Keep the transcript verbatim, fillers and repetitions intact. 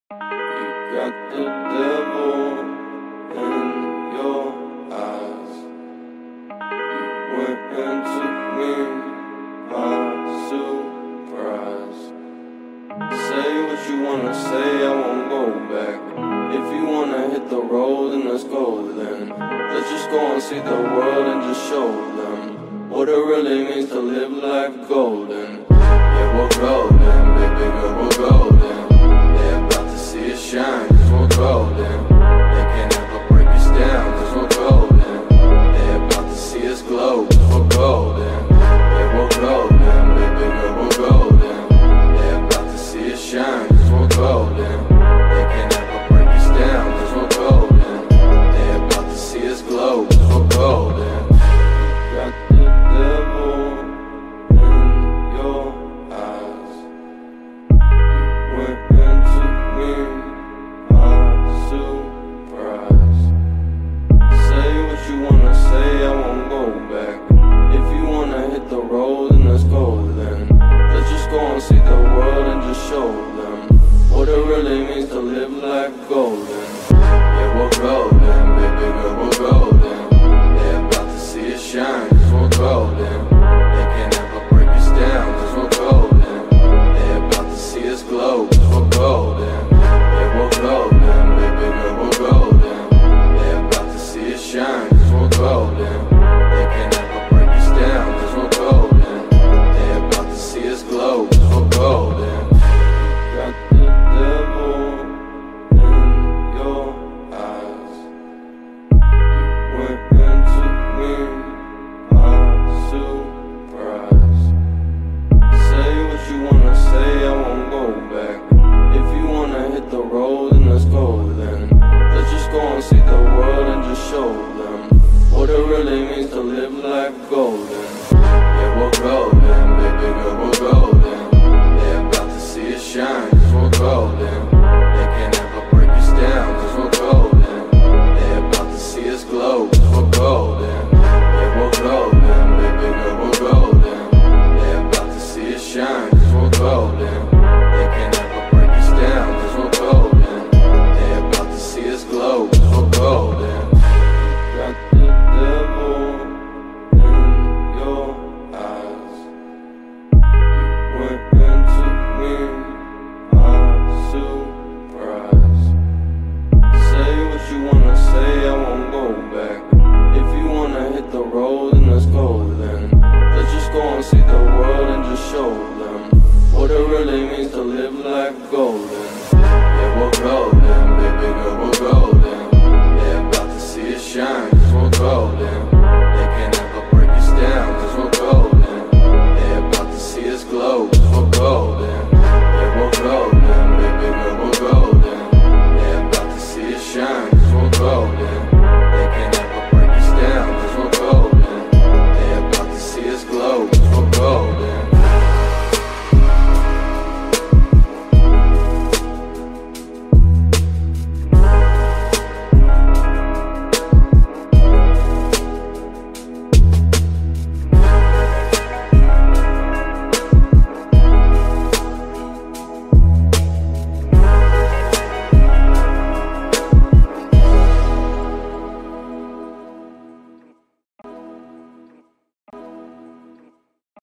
You got the devil in your eyes. You went and took me by surprise. Say what you wanna say, I won't go back. If you wanna hit the road, then let's go then. Let's just go and see the world and just show them what it really means to live life golden. Yeah, we're golden, baby girl, we're golden. They're about to see us shine, cause we're golden. They can't ever break us down, cause we're golden. They're about to see us glow, cause we're golden. Yeah, we're golden, baby girl, we're golden. They're about to see us shine, cause we're golden. They can't ever break us down, cause we're golden. They're about to see us glow, cause we're golden. Got the devil in your eyes. You went and took me by surprise. Say what you wanna say, I won't go back. If you wanna hit the road, then let's go then. Let's just go and see the world and just show them what it really means to live life golden.